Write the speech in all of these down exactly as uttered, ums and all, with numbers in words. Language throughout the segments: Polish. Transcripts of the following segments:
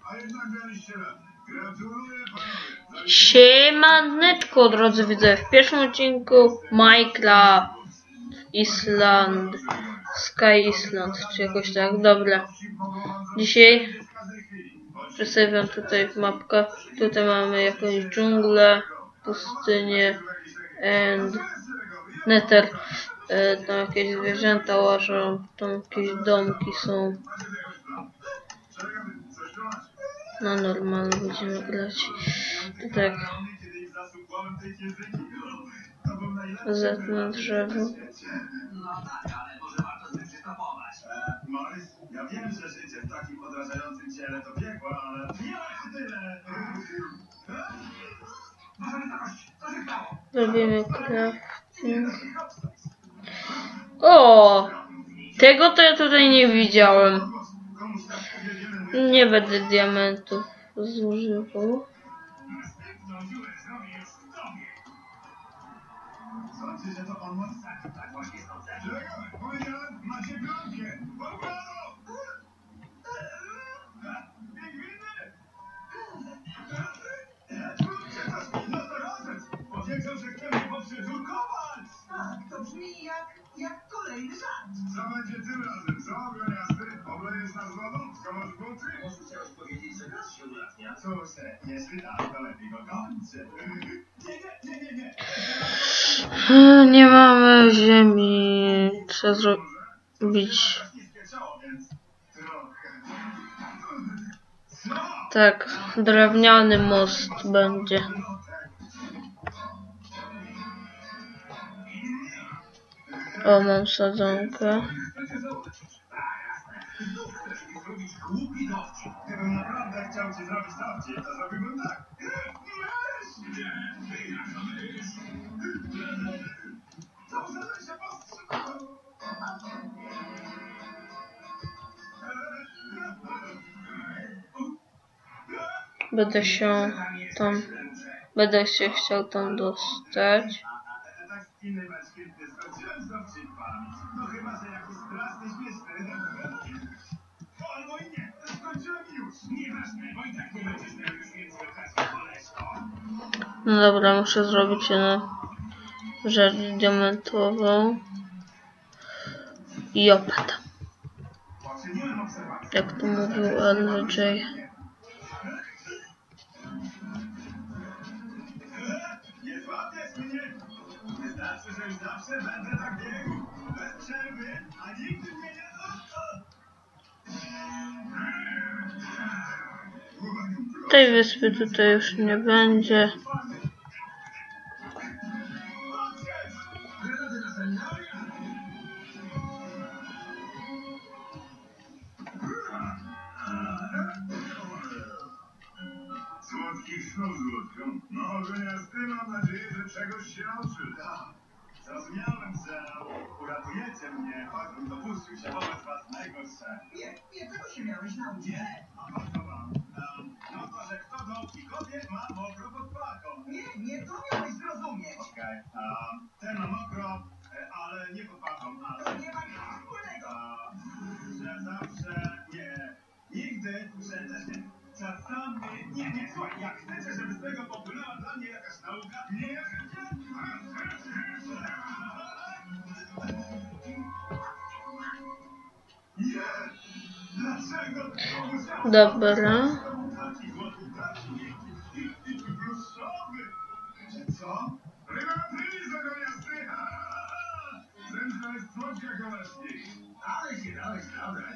Siemaneczko, drodzy widzowie, w pierwszym odcinku Minecraft Island, Sky Island, czy jakoś tak, dobra. Dzisiaj przedstawiam tutaj mapkę, tutaj mamy jakąś dżunglę, pustynię and Nether, e, tam jakieś zwierzęta łażą, tam jakieś domki są. No normalnie będziemy grać. To tak. Zetnę drzewo. Ja wiem, że życie w takim odrażającym ciele to piekło, ale nie ma tyle. Robimy crafting. O! Tego to ja tutaj nie widziałem. Nie będę diamentów zużywał. To brzmi jak, jak kolejny żart. Co będzie tym razem? Co, Goniasty? Oblejesz nas wodą? Skomasz buty? Może chciałeś powiedzieć, że gaz się ulatnia? Cóż, jeśli tak, to lepiej go kończy. Nie, nie, nie, nie, nie. Nie mamy ziemi. Trzeba zrobić. Tak, drewniany most będzie. O, mam sadzonkę. Gdybym naprawdę chciał ci zrobić dowcip, to zrobiłbym tak. Co za się powstrzymał? Będę się tam, będę się chciał tam dostać. Tak spiny maczkietny, skończyłem z dowcipami. No chyba, że jakiś straszny, śmieszny. Albo i nie, skończyłem już. Nieważne, bo i tak nie będziesz miał już więcej okazji, koleżko. No dobra, muszę zrobić jedną rzecz diamentową. I opadam. Jak to mówił L J. Nie złapiesz mnie! Wystarczy, że już zawsze będę tak biegł. Bez przerwy, a nigdy mnie nie... Tej wyspy tutaj już nie będzie. Słodkich snów, złotko. No, Goniasty, mam nadzieję, że czegoś się nauczy. Zrozumiałem, że uratujecie mnie, choćbym dopuścił się wobec was najgorsze. Nie, nie, tego się miałeś nauczyć. Nie, no to wam. No to, że kto do i kobiet ma mokro pod pachą. Nie, nie, to miałeś zrozumieć. Okej, okay. Ten ma mokro, ale nie pod pachą. A to nie ma nic wspólnego. Że zawsze nie, nigdy, że też nie. Czasami, nie, nie, słuchaj, jak chcecie, żeby z tego popłynęła dla mnie jakaś nauka, nie, ja nie, dlaczego to musiało... Dobra. Co? Ryba pryli za Goniasty! Zemsta jest słodka gołęśnik. Ale się dałeś nabrać.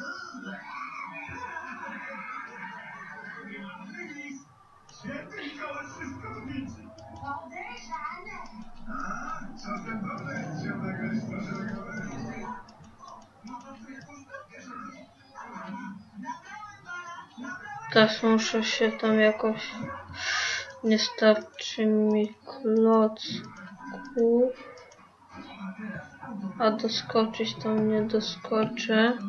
Święty Mikołaj wszystko widzi. Podejrzane. A, czasem dobre jest się odegrać strasznego węża. No to tu jakąś stopkę, że nie. Nabrałem pana, nabrałem... Też muszę się tam jakoś... Nie starczy mi klocków. A doskoczyć tam nie doskoczę.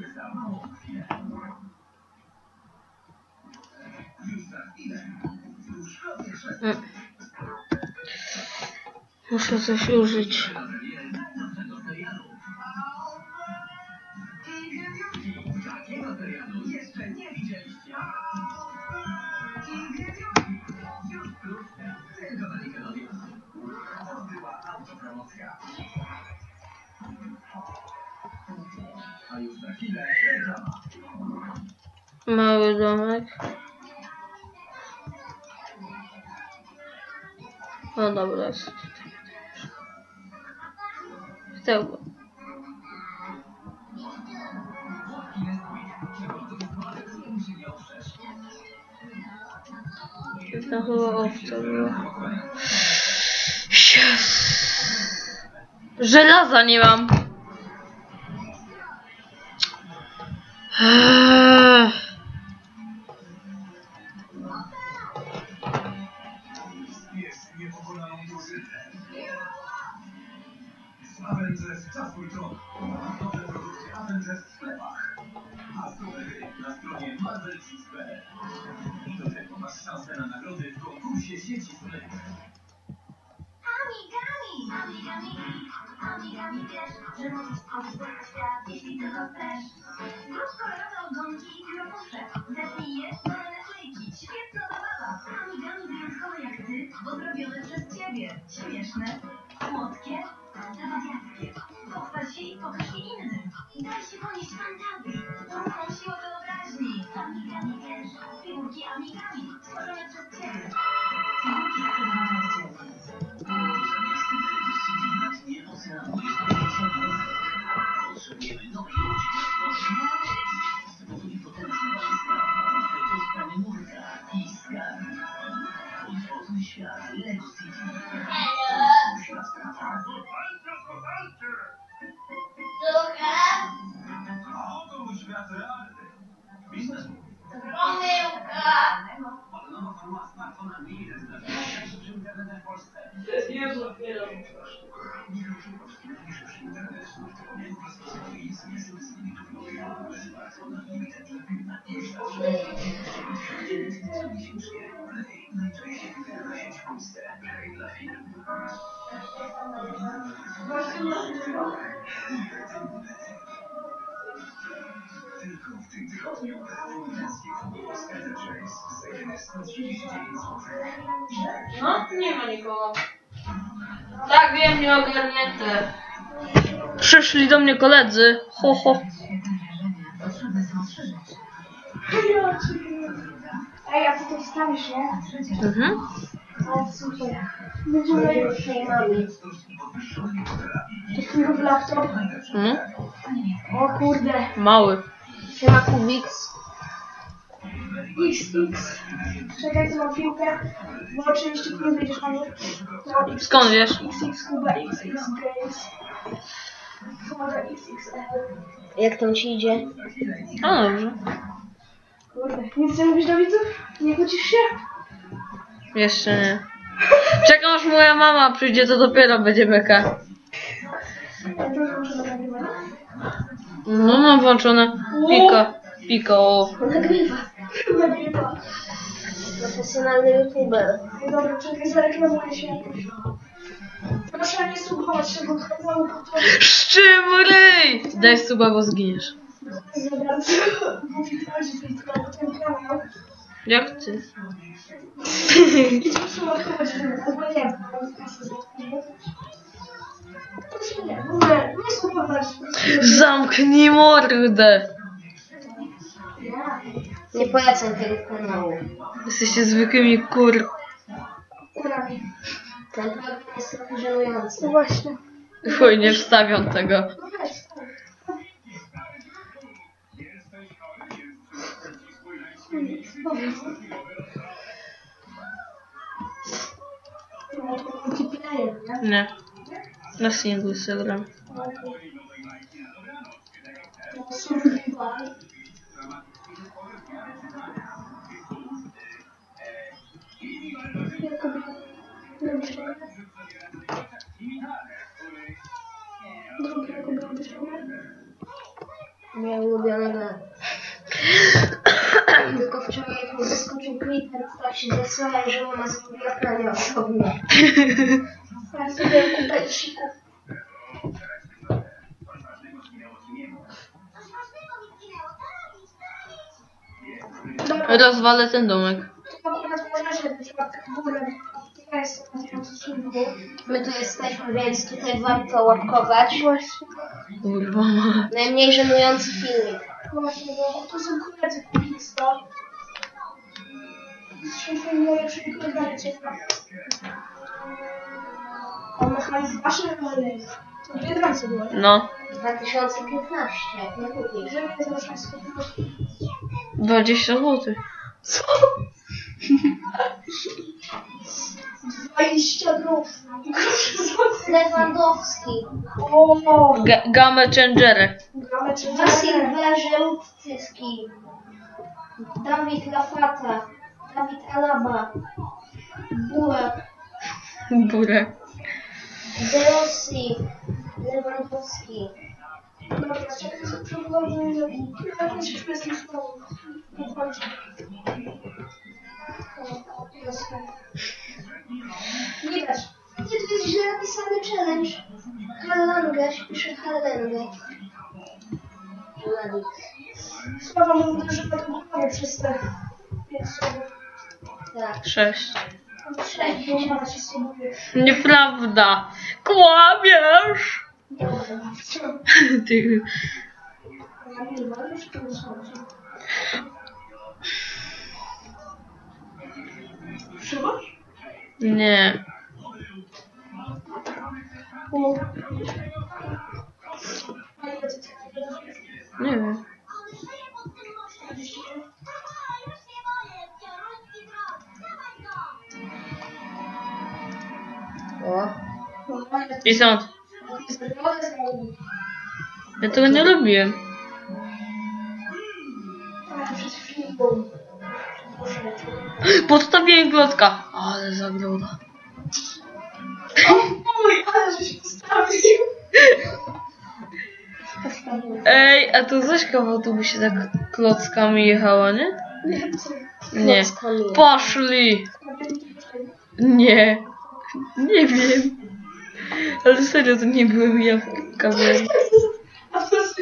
Mm. Muszę coś użyć. Takiego serialu jeszcze nie widzieliście. Mały domek. No dobra, jest. Tego. To chyba owca była. Żelaza nie mam. Eee. Jest niepokonaną drużynę. Avengers Czasuj to. Nowe produkty Avengers w sklepach. A numery na stronie Marvel kropka p l. I do tego masz szansę na nagrody w konkursie sieci sklepów. Amigami! Amigami! Amigami wiesz, że możesz odzyskać świat, jeśli tylko chcesz. Zrób kolorowe ogonki i kropusze. Zetnij je na naklejki. Świetna zabawa! Amigami wyjątkowe jak ty, bo zrobione przez ciebie. Śmieszne, słodkie, zawadiackie. Pochwal się i pokaż je innym. Daj się ponieść fantazji. Ruchom siłę wyobraźni. Amigami wiesz, figurki amigami, stworzone przez ciebie. Figurki sprzedawane w ciebie. Potrzebujemy nowej łodzi. Stworzyli potężny nacisk. To stanie murka i skarb. Podwodny świat Lego City. Świat trafia. A oto mój świat realny. Biznesu. Nowa forma smartfona Mini jest najlepszy internet w Polsce. Najszybszy internet. Nie dostosowały nic nie są z limitów nowych. Bez smartfona Limited lepiej na najczęściej wybierana sieć w Polsce. Play dla firm. Tylko w tym tygodniu amerykański konkurs Enterprise zajmie sto trzydzieści dziewięć złotych. No, nie ma nikogo. Tak, wiem, nie ogarnięte. Przyszli do mnie koledzy. Ho, ho. Potrzebne są trzy rzeczy. Ej, a ty to wstawisz, nie? Mhm. O, super. Będziemy z tej mamy. To twój nowy laptop? Mhm. O kurde. Mały. Siema Kubix. X X. Czekaj, co mam piłkę. Bo oczywiście tu nie będziesz mamy. No, X, Skąd wiesz? X X Kuba, X X Games. Kuba, X X L. Jak tam ci idzie? A dobrze. Kurde. Nic nie mówisz do widzów? Nie kłócisz się? Jeszcze nie. Czekam aż moja mama przyjdzie, to dopiero będzie beka. Ja to już muszę nagrywać. No mam włączone. Piko. Piko. Nagrywa. Nagrywa. Profesjonalny youtuber. No dobra, czekaj, zareklamuję się jakoś. Proszę nie słuchać się, bo znowu powtórzę. Szczymryj! Daj suba, bo zginiesz. Za bardzo. Mówi chodzi tylko o ten kanał. Jak ty? Idź przeładować, albo nie. Proszę nie, w ogóle nie słuchać. Zamknij mordę! Nie polecam tego kanału. Jesteście zwykłymi kur... Kurami. Ten program jest trochę żenujący. No właśnie. Chuj, nie wstawiam tego. No weź. Multiplayer, nie? Nie. Na singlu sobie gram. Survival. Jako drugiego Moja ulubiona gra. Tylko wczoraj jak mi zaskoczył Creeper, tak się zesłałem, że mama zrobiła pranie osobne. Ja sobie kupę siku. Coś ważnego mi zginęło. Co robić? Co robić? Dobra, Rozwalę ten domek. to akurat możesz być w górę. Ja jestem na odcinku. My tu jesteśmy, więc tutaj warto łapkować. Właśnie. Kurwa ma. Najmniej żenujący filmik. Właśnie, bo to są koledzy Kubiksa. najlepszy wykonanie ciepła. On mechanizm waszy wykonany. To dwie drancy były. No. dwa tysiące piętnaście. Nie kupisz. Żeby nie zobaczyć swojego. dwadzieścia złotych. Co? dwadzieścia groszy. Groszy złotych. Lewandowski. O, Ga Game changerek. gramy czy Na Silverze Lutcyski. Dawid Lafata. Dawid Alaba. Bułek. Burek. De Rossi. Lewandowski. Dobra, czekaj, co przeprowadzę. Jak nie się z tym sprawą. Nie kończę. Nie dać. Nie, to jest źle napisany challenge. Hallange, się pisze Hallange. Ładnie. Sprawa mówię, że tak budowanie przez te pięć słów. Tak. Sześć. Sześć. Bo mama się spróbuje. Nieprawda. Kłamiesz. Ty. Ja nie wiem, ale już to nie słyszę. Trzymasz? Nie. O. Nie wiem. O. I stąd. Ja tego nie robiłem. Przez chwilę bum. Podstawiłem klocka. Ale zagroda. O mój, ale żeś postawił. Ej, a to Zośka w autobusie tak klockami jechała, nie? Nie. Poszli. Nie. Nie wiem. Ale serio, to nie byłem ja w kamerze. A to jest...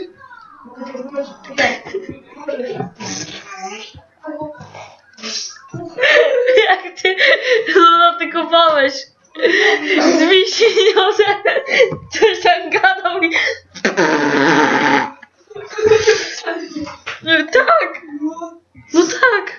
Jak ty zatykowałeś z wiśniozem, coś tam gadał i... Tak! No tak!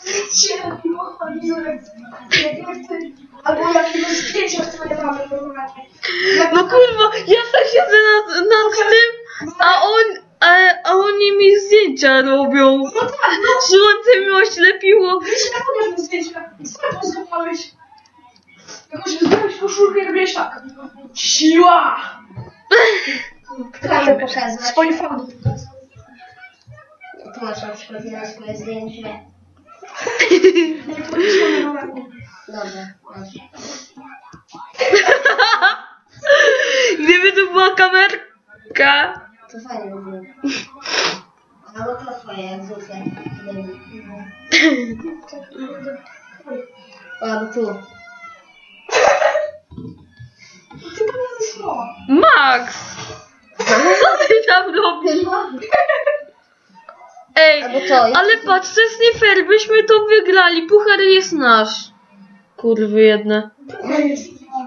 Albo jakiegoś zdjęcia twoje mamy normalnie. No kurwa, ja tak siedzę nad, nad tym, a on, a, a oni mi zdjęcia robią. No tak, no. Słońce mi oślepiło. Wiesz, jak pokaż mi zdjęcia. Co to zrobiłeś? Jakoś zrobiłeś koszulkę i robiłeś tak. Siła! Kto to pokazać? Swoje fałdy. Tu masz na przykład na swoje zdjęcie. Nie, to jest moje normalnie. Dobra, masz. Gdyby to była kamerka. To fajnie by było. Albo to twoje, jak zwykle. O, albo tu. Ty to nie jest słowa. Max! Co ty tam robisz? Ej, Albo to, jak ale patrz, to jest nie fair, byśmy to wygrali, puchar jest nasz. Kurwy jedne. To jest.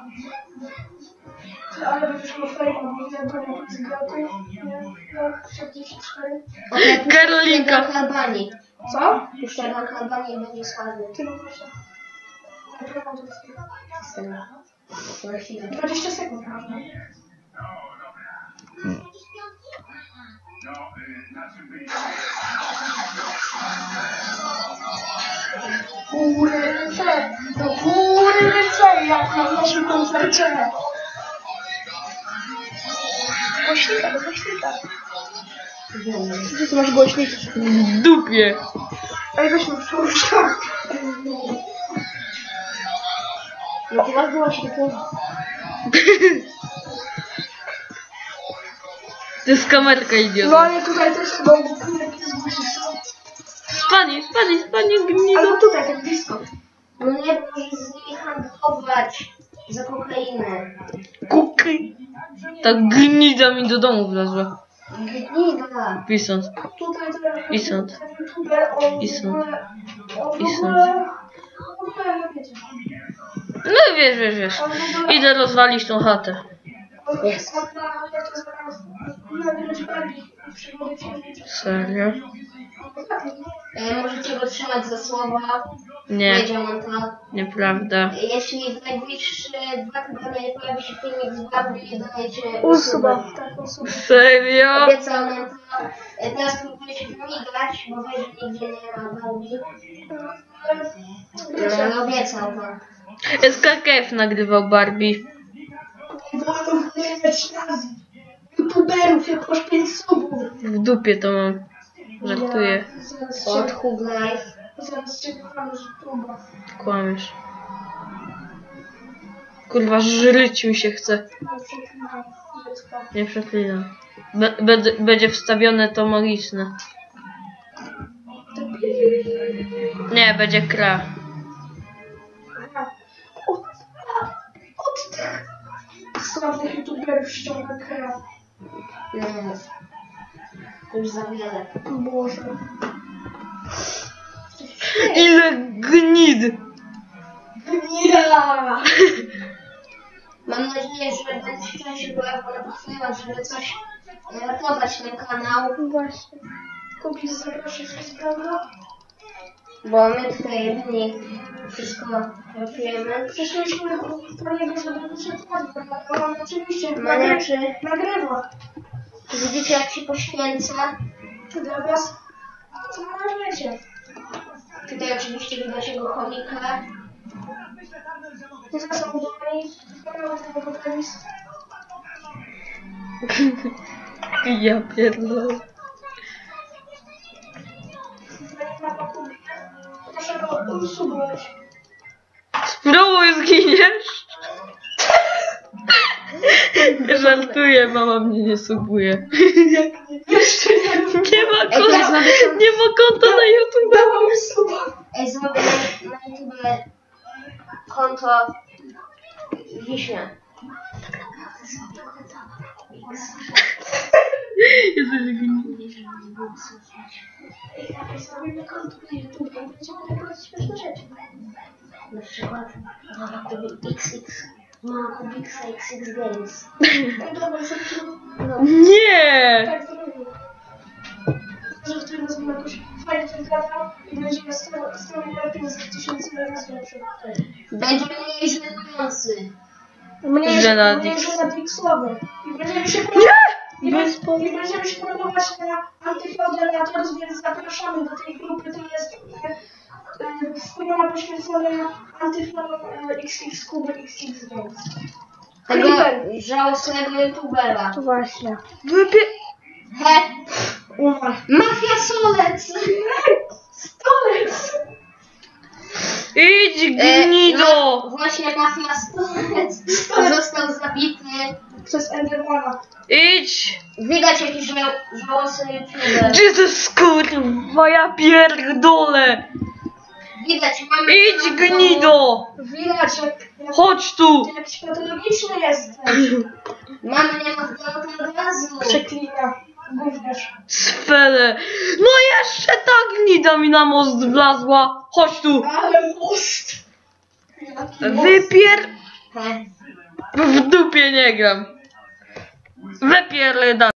Ale wyszło fejma, bo wiem, to nie jest graty. Nie, tak, siedemdziesiąt cztery. Okej, Karolinka. Puszczę Albanii. Co? Puszczę Albanii i będzie sławny. Ty no proszę. Nagrywam to wszystkiego. Jestem. Na chwilę. dwadzieścia sekund można. No, y, na czym byli? Góry ręce, do góry ręce, jak na naszym koncercie. Głośnika, do głośnika. Gdzie ty masz głośnik? W dupie. Ej, weźmy przóżka. No ty masz głośnik. To jest kamerka No idiota. ale tutaj też chyba jest głośnik. Spadnij, spadnij, spadnij, gnido. Albo tutaj, tak blisko. No nie, może z nimi handlować za kokainę. Kuki. Ta gnida mi do domu wlazła. Gnida. Pisząc. Tutaj teraz... I stąd. YouTuber, on I w stąd. ogóle... On w I stąd. ogóle... W ogóle, no wiecie. No wiesz, wiesz, wiesz. Idę rozwalić tą chatę. On jest na... Jak to zaraz... Na wiele bardziej przygody. Serio? E, możecie go trzymać za słowa. Nie, Wiedziałam to. nieprawda. Jeśli w najbliższe dwa tygodnie pojawi się filmik z Barbie, dajecie Usuba, tak, usuba. Serio? Obiecał nam to. Teraz próbuję się pomigać, bo wie, że nigdzie nie ma Barbie. Ale obiecał to. S K K F nagrywał Barbie. Wolno wgrywać razy. YouTuberów, jak masz pięć subów. W dupie to mam. Żartuję. Zaraz Od cię, Hug Life. zaraz cię kocham z YouTube'a. Kłamiesz. Kurwa, żyć mi się chce. No przeklinam, dziecko. Nie przeklinam. Be będzie- będzie wstawione to magiczne. Nie, będzie kra. Od, od tych sławnych YouTuberów ściąga krew. Nie. To już za wiele. Boże. Ile gnid! Ja! Mam nadzieję, że będę się częściej pojawiał na podstawiać, żeby coś ratować ten kanał. Właśnie. Kupisz zaprosić z prawda? Bo my tutaj jedynie wszystko ratujemy. Przyszliśmy po niego, żeby wyszedł Adwent, a on oczywiście Maniaczy. nagrywa. Widzicie, jak się poświęca. Dla was, co na wiecie. Tutaj oczywiście widać jego chomika. Nie zasądzeni, sprawa tego poprawić. Ja pierdolę. Zanim na pokubie, proszę go usuwać. Spróbuj, zginiesz! Żartuję, mama mnie nie subuje. Jeszcze nie Nie ma Ej, teraz konta, mamy są- nie ma konta na YouTube. dałam suba. Ej, zrobię na, na YouTube konto Wiśnia. Jesteś gni. Ej, zrobimy konto na YouTube i będziemy nagrywać śmieszne rzeczy. Na przykład Mama Kubik X X. Mama Kubik X X Games. Ej, dobra, zrobimy. No. Nie! Tak zrobimy. Że wtedy nazwijmy jakoś fajnie ten kanał i będziemy z tego z tego lepiej z tysięcy razy lepszy. Będzie mniej żenujący. Mniej Żenadix. mniej żenadixowy. I będziemy się I, Bez be- I będziemy się podobać na Antyfeudalatorów, więc zapraszamy do tej grupy. To jest e, e, strona poświęcona Antyfeudalator X X Kuby X X Games. Tego żałosnego youtubera. Właśnie. Wypie... He! Umarł. Mafia Solec! Stolec! Idź, E, gnido! no, właśnie Mafia Solec został zabity. Przez Endermana. Idź! Widać jakiś żał żałosny youtuber. Jesus, kurwa, ja pierdolę! Widać, mamy... Idź, gnido! Widać, jak, jak, Chodź tu! jakiś patologiczny jesteś. Mamy nie ma to od razu. Przeklina. Gówniarz. Sfele! No jeszcze ta gnida mi na most wlazła! Chodź tu! Ale most! Jaki most? Wypier... He. W dupie nie gram. Wypierdolę.